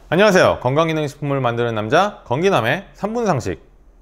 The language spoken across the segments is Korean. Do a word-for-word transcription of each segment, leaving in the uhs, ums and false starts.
안녕하세요. 건강기능식품을 만드는 남자 건기남의 삼 분 상식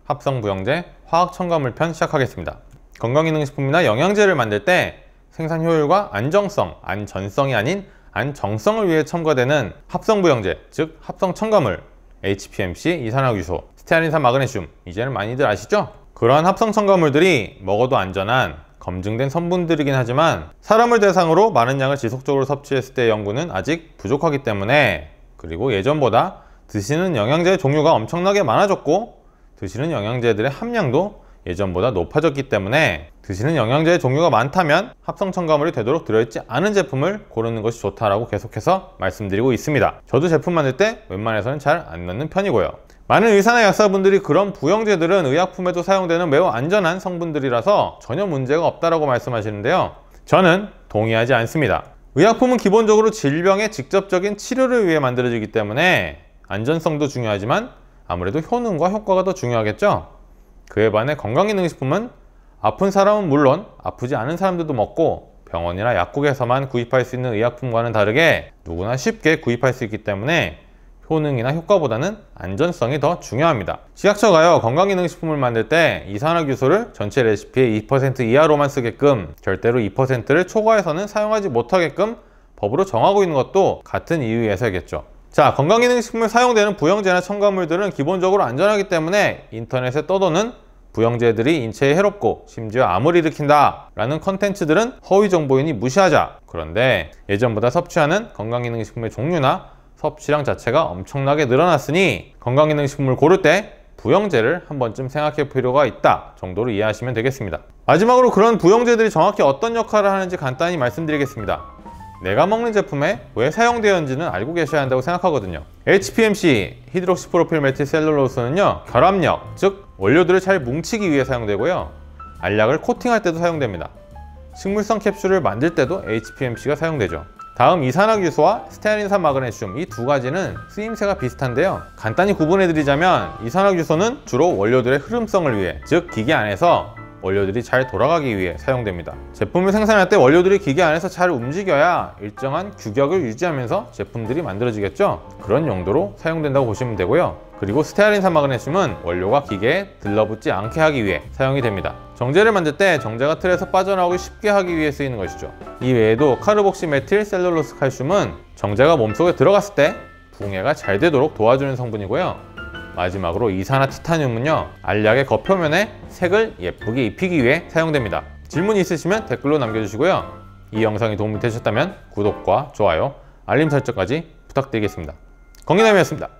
합성부영제 화학첨가물 편 시작하겠습니다. 건강기능식품이나 영양제를 만들 때 생산 효율과 안정성, 안전성이 아닌 안정성을 위해 첨가되는 합성부영제, 즉 합성첨가물 에이치피엠씨, 이산화유소, 스테아린산, 마그네슘, 이제는 많이들 아시죠? 그러한 합성첨가물들이 먹어도 안전한 검증된 성분들이긴 하지만 사람을 대상으로 많은 양을 지속적으로 섭취했을 때의 연구는 아직 부족하기 때문에, 그리고 예전보다 드시는 영양제의 종류가 엄청나게 많아졌고 드시는 영양제들의 함량도 예전보다 높아졌기 때문에 드시는 영양제의 종류가 많다면 합성 첨가물이 되도록 들어있지 않은 제품을 고르는 것이 좋다라고 계속해서 말씀드리고 있습니다. 저도 제품 만들 때 웬만해서는 잘 안 넣는 편이고요. 많은 의사나 약사분들이 그런 부영제들은 의약품에도 사용되는 매우 안전한 성분들이라서 전혀 문제가 없다라고 말씀하시는데요, 저는 동의하지 않습니다. 의약품은 기본적으로 질병의 직접적인 치료를 위해 만들어지기 때문에 안전성도 중요하지만 아무래도 효능과 효과가 더 중요하겠죠. 그에 반해 건강기능식품은 아픈 사람은 물론 아프지 않은 사람들도 먹고 병원이나 약국에서만 구입할 수 있는 의약품과는 다르게 누구나 쉽게 구입할 수 있기 때문에 효능이나 효과보다는 안전성이 더 중요합니다. 식약처가요, 건강기능식품을 만들 때 이산화규소를 전체 레시피의 이 퍼센트 이하로만 쓰게끔, 절대로 이 퍼센트를 초과해서는 사용하지 못하게끔 법으로 정하고 있는 것도 같은 이유에서겠죠. 자, 건강기능식품에 사용되는 부영제나 첨가물들은 기본적으로 안전하기 때문에 인터넷에 떠도는 부영제들이 인체에 해롭고 심지어 암을 일으킨다 라는 컨텐츠들은 허위 정보이니 무시하자. 그런데 예전보다 섭취하는 건강기능식품의 종류나 섭취량 자체가 엄청나게 늘어났으니 건강기능식품을 고를 때 부영제를 한 번쯤 생각해 볼 필요가 있다 정도로 이해하시면 되겠습니다. 마지막으로 그런 부영제들이 정확히 어떤 역할을 하는지 간단히 말씀드리겠습니다. 내가 먹는 제품에 왜 사용되었는지는 알고 계셔야 한다고 생각하거든요. 에이치피엠씨, 히드록시프로필메틸셀룰로스는요, 결합력, 즉 원료들을 잘 뭉치기 위해 사용되고요, 알약을 코팅할 때도 사용됩니다. 식물성 캡슐을 만들 때도 에이치피엠씨가 사용되죠. 다음 이산화규소와 스테아린산, 마그네슘, 이 두 가지는 쓰임새가 비슷한데요, 간단히 구분해 드리자면 이산화규소는 주로 원료들의 흐름성을 위해, 즉 기계 안에서 원료들이 잘 돌아가기 위해 사용됩니다. 제품을 생산할 때 원료들이 기계 안에서 잘 움직여야 일정한 규격을 유지하면서 제품들이 만들어지겠죠. 그런 용도로 사용된다고 보시면 되고요. 그리고 스테아린산, 마그네슘은 원료가 기계에 들러붙지 않게 하기 위해 사용이 됩니다. 정제를 만들 때 정제가 틀에서 빠져나오기 쉽게 하기 위해 쓰이는 것이죠. 이 외에도 카르복시메틸 셀룰로스 칼슘은 정제가 몸속에 들어갔을 때 붕해가 잘 되도록 도와주는 성분이고요. 마지막으로 이산화 티타늄은요, 알약의 겉표면에 색을 예쁘게 입히기 위해 사용됩니다. 질문 있으시면 댓글로 남겨주시고요. 이 영상이 도움이 되셨다면 구독과 좋아요, 알림 설정까지 부탁드리겠습니다. 건기남이었습니다.